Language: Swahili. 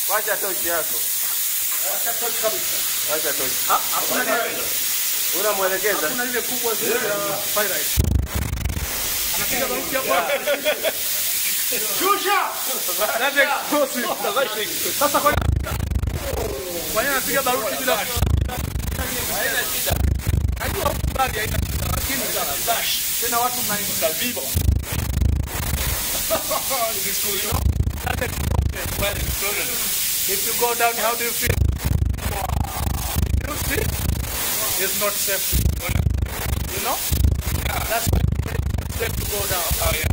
Wacha tochi yako. Wacha tochi kabisa. Wacha tochi. Hakuna nini. Unamwelekeza. Hakuna ile kubwa zile ya fire. Anapiga baruti hapa. Shusha! That's explosive. Sasa kwa nini anapiga baruti bila haina shida. Najua mbali haina shida lakini sana dash. Tena watu mnaingia vivo. This is cool, you know? That's explosive. Well, exploded. If you go down, how do you feel? You see? It's not safe. You know? Yeah. That's why it's safe to go down. Oh, yeah.